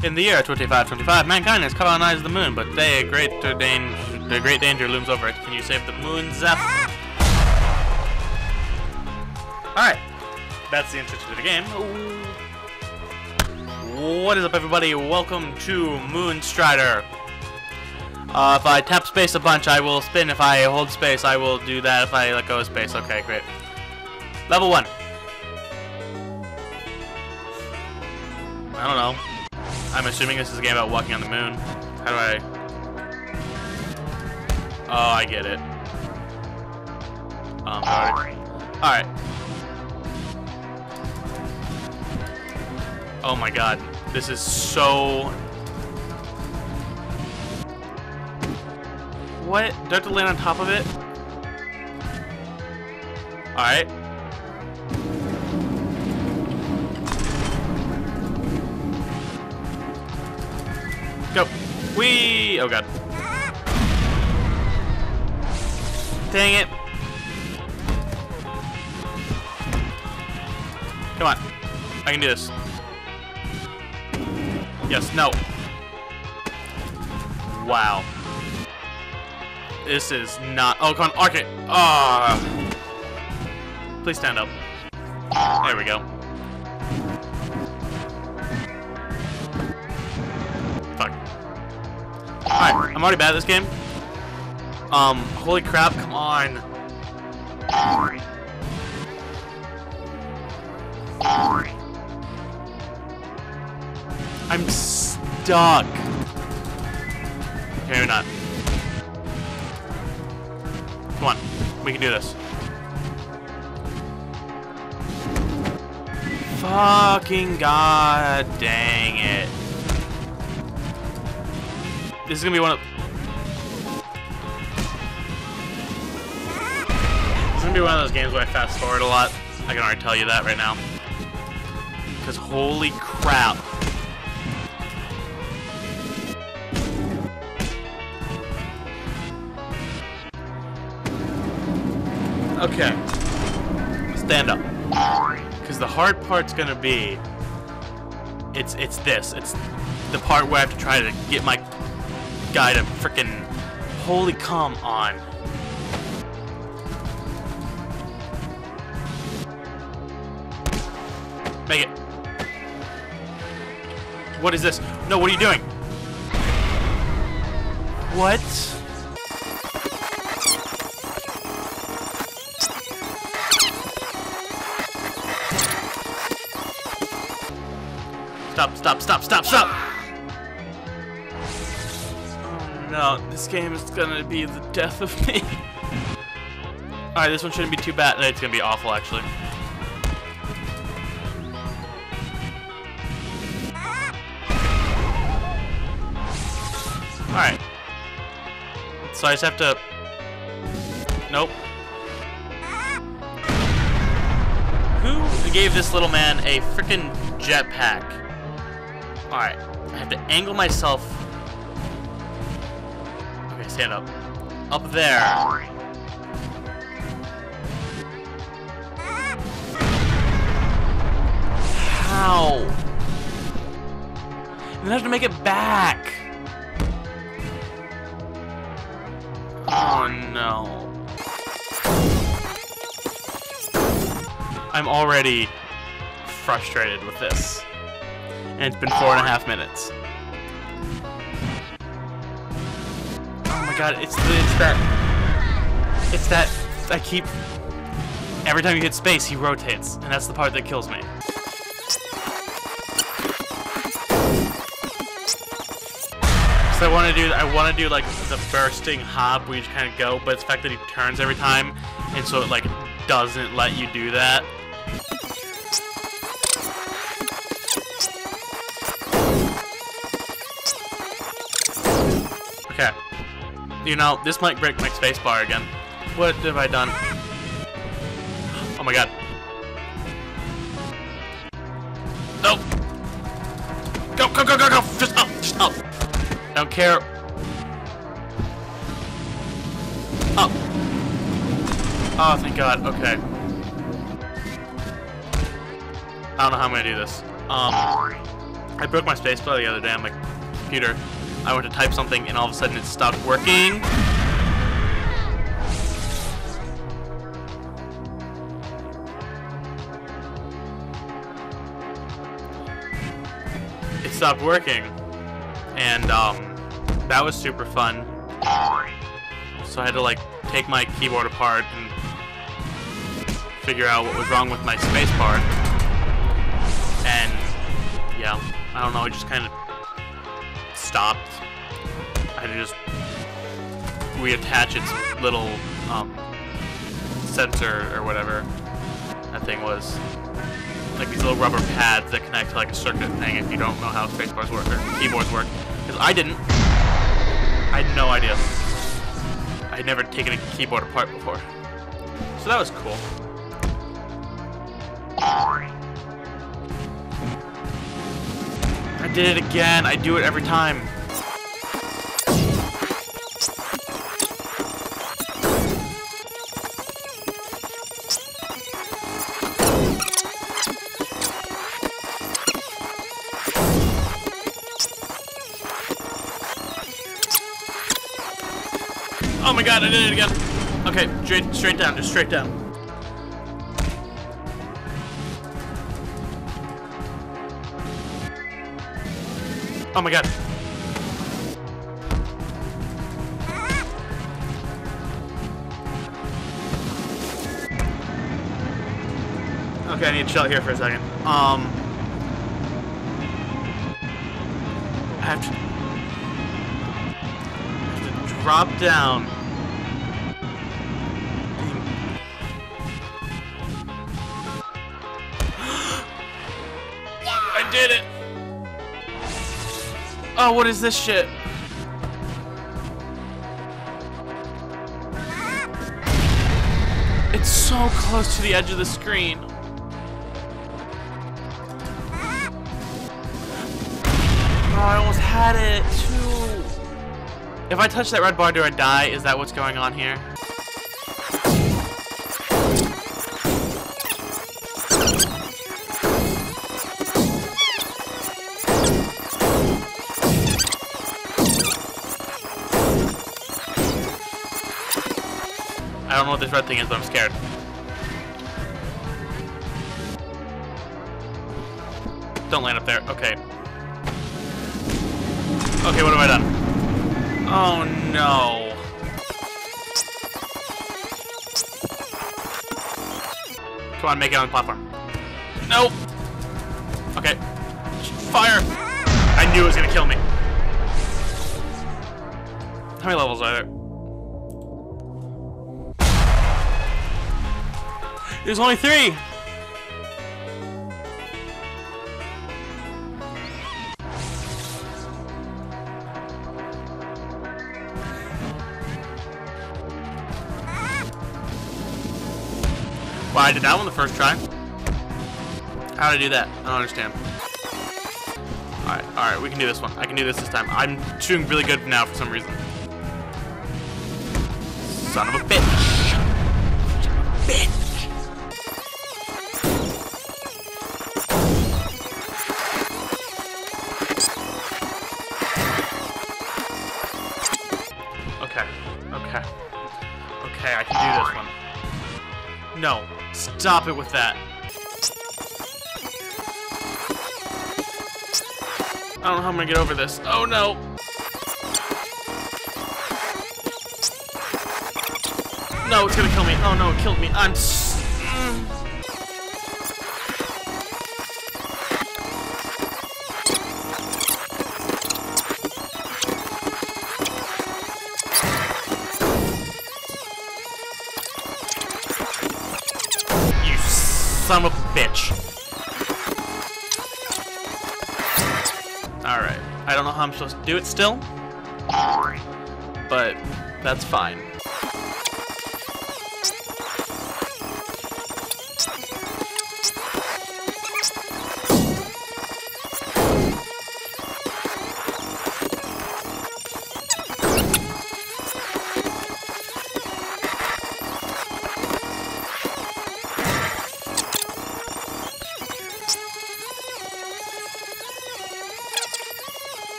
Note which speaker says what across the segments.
Speaker 1: In the year 2525, mankind has colonized the moon, but today a great danger looms over it. Can you save the moon, Zeph? Alright, that's the intro to the game. What is up, everybody? Welcome to Moonstrider. If I tap space a bunch, I will spin. If I hold space, I will do that. If I let go of space, okay, great. Level 1. I don't know. I'm assuming this is a game about walking on the moon. How do I... Oh, I get it. Alright. Oh my god. This is so... What? Do I have to land on top of it? Alright. Go. Whee! Oh god. Dang it. Come on. I can do this. Yes, no. Wow. This is not... Oh, come on, arc it. Oh. Please stand up. There we go. Fuck. Alright, I'm already bad at this game. Holy crap, come on. I'm stuck. Okay, maybe not. Come on, we can do this. Fucking god dang it. This is gonna be one of... This is gonna be one of those games where I fast forward a lot. I can already tell you that right now. Because holy crap. Okay. Stand up. Because the hard part's gonna be... It's this. It's the part where I have to try to get my guy to frickin' holy come on. Make it. What is this? No, what are you doing? What? Stop! Oh no, this game is gonna be the death of me. Alright, this one shouldn't be too bad. It's gonna be awful, actually. Alright. So I just have to... Nope. Who gave this little man a frickin' jetpack? Alright, I have to angle myself. Okay, stand up. Up there. How? And then I have to make it back. Oh no. I'm already frustrated with this. And it's been 4.5 minutes. Oh my god, it's that I keep... Every time you hit space, he rotates, and that's the part that kills me. So I want to do like the bursting hop where you just kind of go, but it's the fact that he turns every time, and so it like doesn't let you do that. Okay. You know, this might break my spacebar again. What have I done? Oh my god. No! Go! Just up! I don't care. Up! Oh, thank god. Okay. I don't know how I'm gonna do this. I broke my spacebar the other day on my computer. I went to type something and all of a sudden it stopped working. It stopped working. And that was super fun. So I had to like take my keyboard apart and figure out what was wrong with my spacebar. And yeah, I don't know, it just kind of stopped. I had to just reattach its little sensor or whatever that thing was. Like these little rubber pads that connect to like a circuit thing if you don't know how spacebars work or keyboards work. Because I didn't. I had no idea. I had never taken a keyboard apart before. So that was cool. I did it again. I do it every time. Oh my god, I did it again. Okay, straight down, just straight down. Oh my god. Okay, I need to chill here for a second. I have to drop down. I did it! Oh, what is this shit? It's so close to the edge of the screen. Oh, I almost had it, too. If I touch that red bar, do I die? Is that what's going on here? I don't know what this red thing is, but I'm scared. Don't land up there. Okay. Okay, what have I done? Oh no. Come on, make it on the platform. Nope. Okay. Fire! I knew it was gonna kill me. How many levels are there? There's only 3! Well, I did that one the first try. How'd I do that? I don't understand. Alright, we can do this one. I can do this time. I'm doing really good now for some reason. Son of a bitch! Son of a bitch! Okay, I can do this one. No, stop it with that. I don't know how I'm gonna get over this. Oh no! No, it's gonna kill me. Oh no, it killed me. Son of a bitch. Alright. I don't know how I'm supposed to do it still. But that's fine.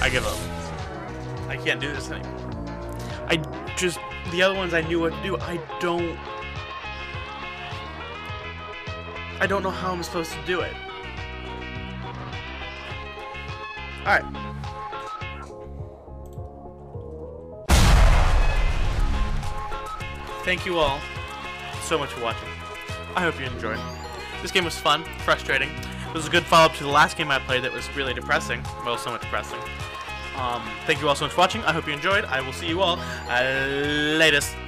Speaker 1: I give up. I can't do this anymore. The other ones I knew what to do. I don't know how I'm supposed to do it. Alright. Thank you all so much for watching. I hope you enjoyed. This game was fun, frustrating. It was a good follow-up to the last game I played that was really depressing. Well, so much depressing. Thank you all so much for watching. I hope you enjoyed. I will see you all latest.